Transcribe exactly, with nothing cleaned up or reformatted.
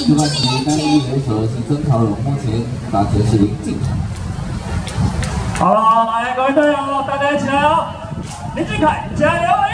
这款棋单一联手的是曾朝荣，目前打球是林敬凯。 好了，来各位队友，大家一起来哦！林敬凯，加油！